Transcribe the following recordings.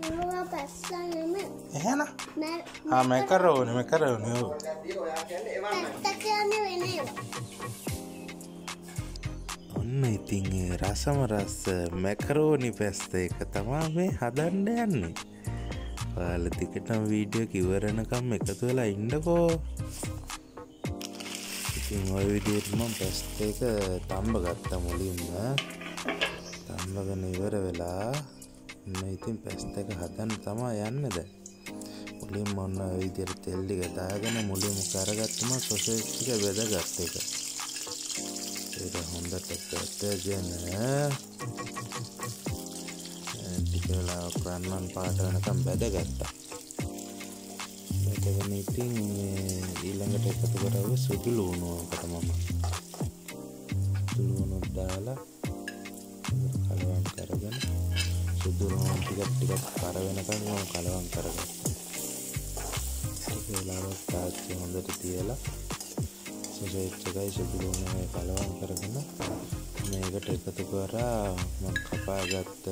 එහෙනම් macaroni ඔන්න ඉතින් රසම රස macaroni pasta එක තමයි මේ හදන්න යන්නේ. ඔයාලා ටිකටම වීඩියෝ එක ඉවරනකම් එකතු වෙලා ඉන්නකෝ. ඉතින් ওই විදිහට මම pasta එක තම්බ ගත්තා මුලින්ම. තම්බගෙන ඉවර වෙලා මම ඉතින් pasta එක හදන්න තමයි යන්නේ දැන්. මුලින්ම ඔන්න ওই විදිහට තෙල් ටික දාගෙන මුලින්ම කරගත්තම සොසේජ් ටික බෙදගත්ත එක. ඒක හොඳට පැටගෙන ටික වෙලා කරන්නන් පාට වෙනකම් බෙදගත්තා. බෙදගෙන ඉතින් ඊළඟට එකතු කරව සුදු ලුණුවකට මම ලුණු දාලා කලවම් කරගෙන සුදු ලුණු ටිකක් කර වෙනකම් මම කලවම් කරගත්තා. ඒක වෙලාවට තාච්චි හොඳට තියලා සොසේජ් එකයි සුදු ලුණුයි කලවම් කරගෙන මේකට එකතු කරා මම කපාගත්ත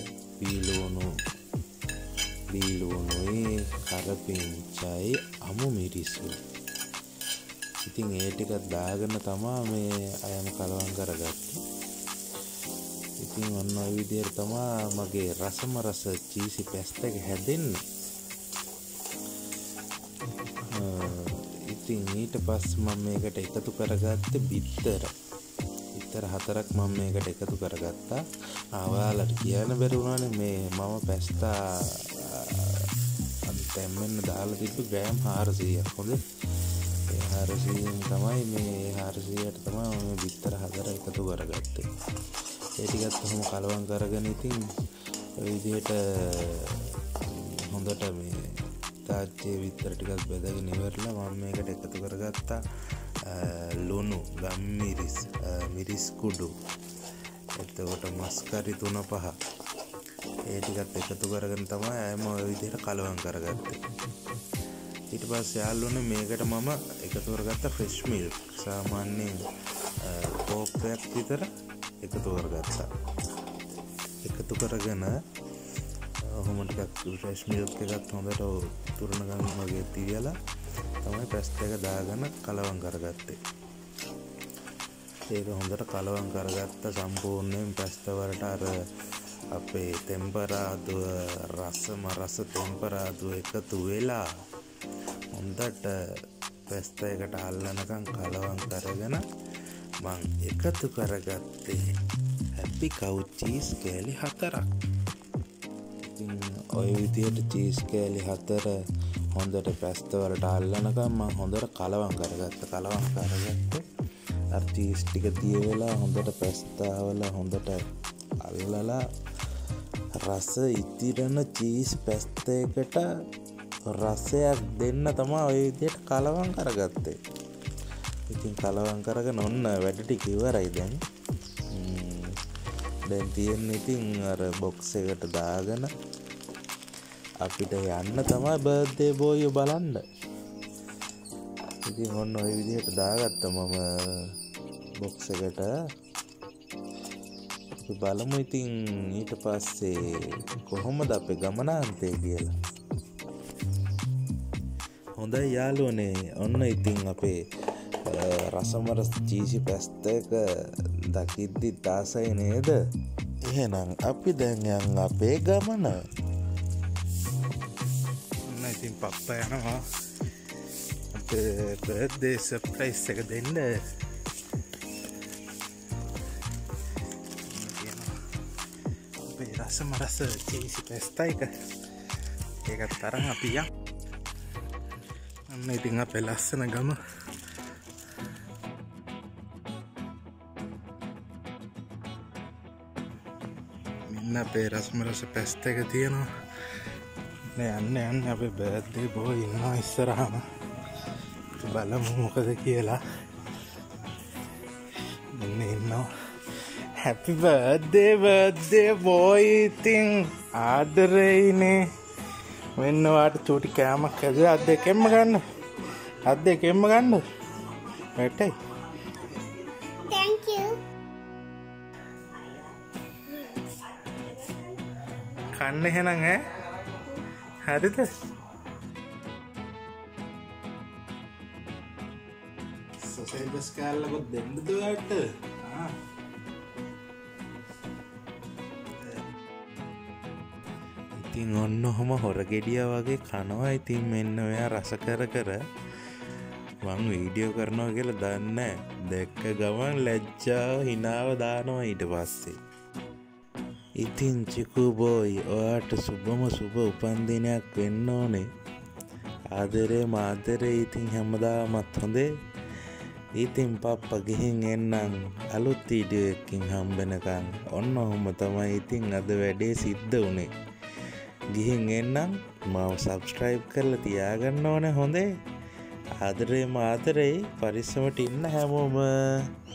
බීලුණුයි කරපිංචයි අමු මිරිසු. ඉතින් ඒ ටික දාගෙන තමයි මේ අයම කලවම් කරගත්තේ. ඉතින් ඔන්න ඔය විදිහට තමයි මගේ රසම රස චීසි pasta එක හැදෙන්නේ. ඉතින් ඊට පස්සේ මම මේකට එකතු කරගත්තේ බිත්තර 4ක් මම මේකට එකතු කරගත්තා. ඔයාලට කියන්න බැරි වුණානේ මේ මම pasta තැම්මෙන්න දාලා තිබ්බ ග්‍රෑම් 400ක්. හොඳ ඒ 400න් තමයි මේ 400ට තමයි මම බිත්තර 4 එකතු කරගත්තේ. ඒ ටිකත් කොහොම කලවම් කරගෙන ඉතින් ඔය විදිහට හොඳට මේ තාච්චියේ බිත්තර ටිකක් බෙදගෙන ඉවරලා මම මේකට එකතු කරගත්තා ලුණු, ගම්මිරිස්, මිරිස් කුඩු, එතකොට මස්කරි 3-5. ඒ ටිකත් එකතු කරගෙන තමයි අයම ඔය විදිහට කලවම් කරගත්තේ. ඊට පස්සේ යාළුවනේ මේකට මම එකතු කරගත්ත ෆ්‍රෙෂ් මිල්ක් සාමාන්‍යයෙන් කෝප්පයක් විතර එකතු කරගත්තා. එකතු කරගෙන ඔහොම ටිකක් ෆ්‍රෙෂ් මිල්ක් එකත් හොඳට තුරන ගන්න වගේ තියලා තමයි pasta එක දාගෙන කලවම් කරගත්තේ. ඒක හොඳට කලවම් කරගත්ත සම්පූර්ණයෙන් pasta වලට අර අපේ ටෙම්පරාදුව රසම රස ටෙම්පරාදුව එකතු වෙලා හොඳට pasta එකට අල්ලනකම් කලවම් කරගෙන මං එකතු කරගත්තේ හැපි කව් චීස් කෑලි 4ක්. ඉතින් ඔය විදිහට චීස් කෑලි 4 හොඳට pasta වලට අල්ලනකම් මම හොඳට කලවම් කරගත්තා. අර චීස් ටික තියලා හොඳට pasta වල හොඳට අල්ලලා රස ඉතිරන චීස් pasta එකට රසයක් දෙන්න තමයි ඔය විදිහට කලවම් කරගත්තේ. ඉතින් කලවම් කරගෙන ඔන්න වැඩ ටික ඉවරයි දැන්. දැන් තියෙන්නේ ඉතින් අර box එකට දාගෙන අපිට යන්න තමයි බර්ත්ඩේ බෝයෝ බලන්න. ඉතින් ඔන්න ඔය විදිහට දාගත්තා මම box එකට. අපි බලමු ඉතින් ඊට පස්සේ කොහොමද අපේ ගමනාන්තය කියලා. හොඳයි යාළුවනේ ඔන්න ඉතින් අපේ රසම රස චීසි pasta එක දකිද්දි දාසයි නේද? එහෙනම් අපි දැන් යන් අපේ ගමන. ඉතින් පප්පා යනවා අපේ බර්ත්ඩේ සර්ප්‍රයිස් එක දෙන්න. අපේ රසම රස චීසි pasta එක ඒකත් තරම් අපි යන්. අන්න ඉතින් අපේ ලස්සන ගම. මෙන්න අපේ රසම රස pasta එක තියෙනවා. යන්න අපේ බර්ත්ඩේ බෝයි ඉන්නවා ඉස්සරහම. බලමු මොකද කියලා. මෙන්න ඉන්නවා. Happy birthday boy. ඉතින් ආදරෙයිනේ. මෙන්න වාට චූටි කෑමක් ඇදුවා. අත් දෙකෙන්ම ගන්න. වැටයි. Thank you. කන්න එහෙනම් ඈ. හරිද? සොසේජස් කෑල්ලකුත් දෙන්නද ඔයාට? ඉතින් ඔන්න ඔහොම හොර ගෙඩියා වගේ කනවා. ඉතින් මෙන්න ඔයා රස කර කර මං වීඩියෝ කරනවා කියලා දන්නේ දැක්ක ගමන් ලැජ්ජාව හිනාව දානවා ඊට පස්සේ. ඉතින් චිකු බෝයි ඔයාට සුබම සුබ උපන්දිනයක් වෙන්න ඕනේ. ආදරේ මාදරේ ඉතින් හැමදාමත් හොඳේ. ඉතින් පප්පා ගිහින් එන්නම් අලුත් වීඩියෝ එකකින් හම්බෙනකන්. ඔන්න ඔහොම තමයි ඉතින් අද වැඩේ සිද්ධ වුනේ. ගිහින් එන්නම් මාව සබ්ස්ක්‍රයිබ් කරලා තියාගන්න ඕනේ හොඳේ. ආදරේ මාදරේ පරිස්සමට ඉන්න හැමෝම.